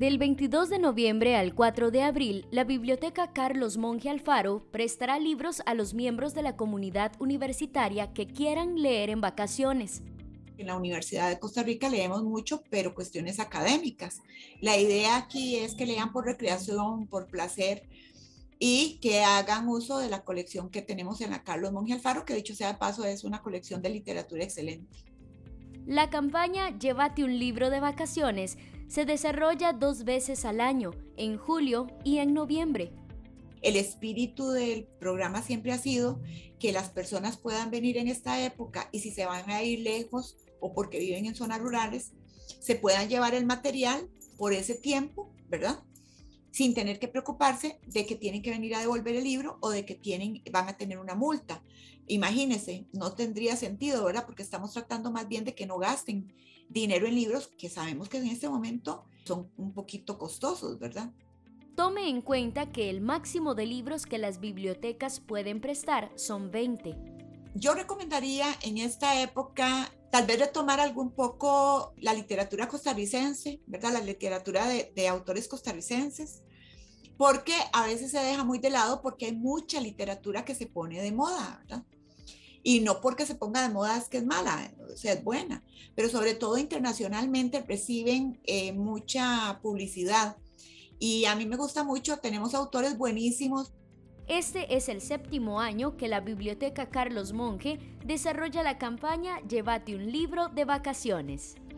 Del 22 de noviembre al 4 de abril, la Biblioteca Carlos Monge Alfaro prestará libros a los miembros de la comunidad universitaria que quieran leer en vacaciones. En la Universidad de Costa Rica leemos mucho, pero cuestiones académicas. La idea aquí es que lean por recreación, por placer y que hagan uso de la colección que tenemos en la Carlos Monge Alfaro, que dicho sea de paso es una colección de literatura excelente. La campaña Llévate un libro de vacaciones se desarrolla 2 veces al año, en julio y en noviembre. El espíritu del programa siempre ha sido que las personas puedan venir en esta época y si se van a ir lejos o porque viven en zonas rurales, se puedan llevar el material por ese tiempo, ¿verdad? Sin tener que preocuparse de que tienen que venir a devolver el libro o de que van a tener una multa. Imagínense, no tendría sentido, ¿verdad? Porque estamos tratando más bien de que no gasten dinero en libros que sabemos que en este momento son un poquito costosos, ¿verdad? Tome en cuenta que el máximo de libros que las bibliotecas pueden prestar son 20. Yo recomendaría en esta época tal vez retomar algún poco la literatura costarricense, ¿verdad? La literatura de autores costarricenses, porque a veces se deja muy de lado porque hay mucha literatura que se pone de moda, ¿verdad? Y no porque se ponga de moda es que es mala, o sea, es buena, pero sobre todo internacionalmente reciben mucha publicidad. Y a mí me gusta mucho, tenemos autores buenísimos. Este es el 7º año que la Biblioteca Carlos Monge desarrolla la campaña Llévate un libro de vacaciones.